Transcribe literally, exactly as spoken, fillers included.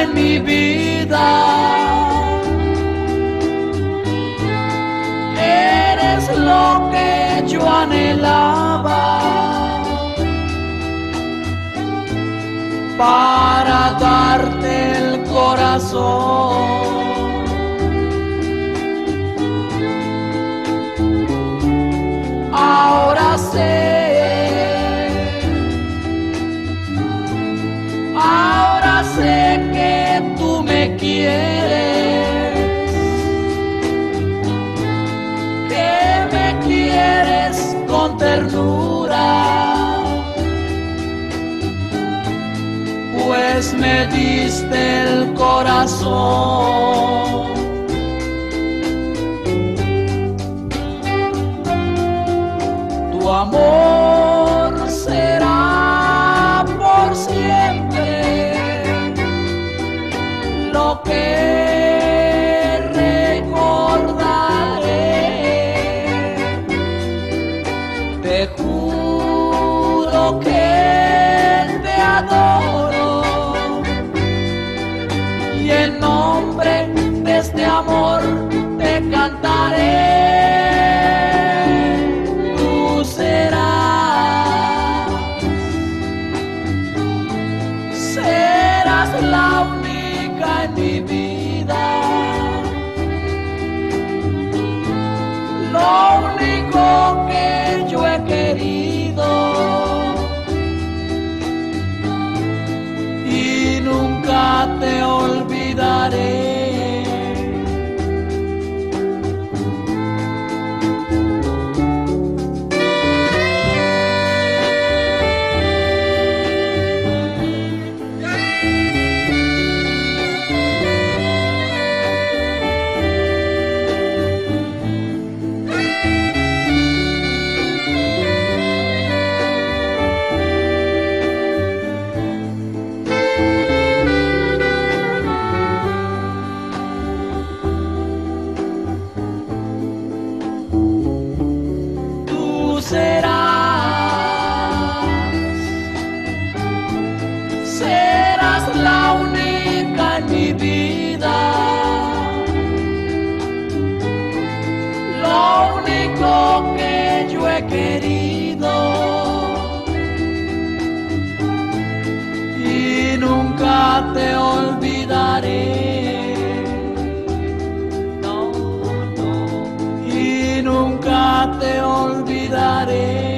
en mi vida. Eres lo que yo anhelaba para darte el corazón. Ahora sé, ahora sé que tú me quieres, que me quieres con ternura, pues me diste el corazón. Tu amor será por siempre lo que recordaré. Te juro que te adoro y en nombre de este amor te cantaré. La única en mi vida, lo único que yo he querido y nunca te olvidaré. Serás, serás la única en mi vida, lo único que yo he querido y nunca te olvidaré. No, no, y nunca te olvidaré.